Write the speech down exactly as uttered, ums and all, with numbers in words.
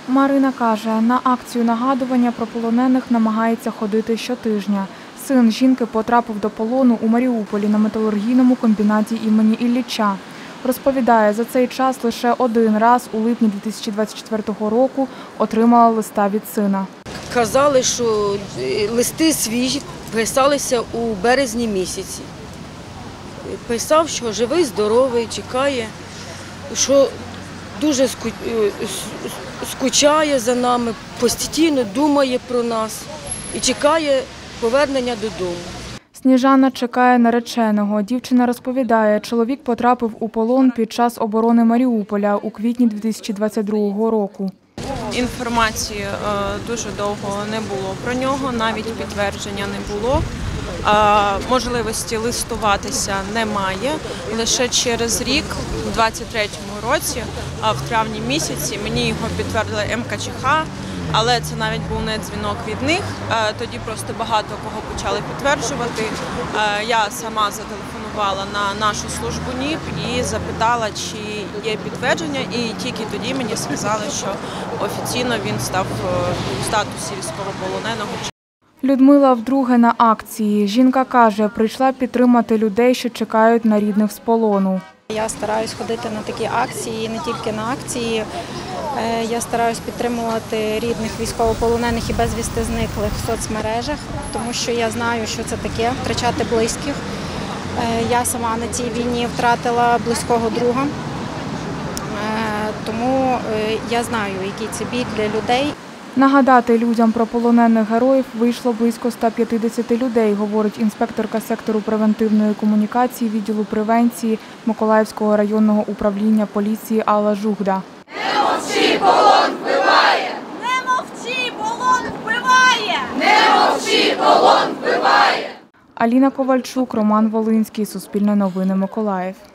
Марина каже, на акцію нагадування про полонених намагається ходити щотижня. Син жінки потрапив до полону у Маріуполі на металургійному комбінаті імені Ілліча. Розповідає, за цей час лише один раз у липні дві тисячі двадцять четвертого року отримала листа від сина. Казали, що листи свіжі писалися у березні місяці. Писав, що живий, здоровий, чекає, що дуже скучає за нами, постійно думає про нас і чекає повернення додому. Сніжана чекає нареченого. Дівчина розповідає, чоловік потрапив у полон під час оборони Маріуполя у квітні дві тисячі двадцять другого року. Інформації дуже довго не було про нього, навіть підтвердження не було. Можливості листуватися немає. Лише через рік, у двадцять третьому році, в травні місяці, мені його підтвердили ем ка че ха, але це навіть був не дзвінок від них. Тоді просто багато кого почали підтверджувати. Я сама зателефонувала на нашу службу ен і пе і запитала, чи є підтвердження, і тільки тоді мені сказали, що офіційно він став у статусі військовополоненого. Людмила вдруге на акції. Жінка каже, прийшла підтримати людей, що чекають на рідних з полону. Я стараюсь ходити на такі акції, не тільки на акції. Я стараюсь підтримувати рідних військовополонених і безвісти зниклих в соцмережах, тому що я знаю, що це таке – втрачати близьких. Я сама на цій війні втратила близького друга, тому я знаю, який це біль для людей. Нагадати людям про полонених героїв вийшло близько ста п'ятдесяти людей, говорить інспекторка сектору превентивної комунікації відділу превенції Миколаївського районного управління поліції Алла Жугда. Не мовчи, полон вбиває! Не мовчи, полон вбиває! Не мовчи, полон вбиває! Аліна Ковальчук, Роман Волинський, Суспільне новини, Миколаїв.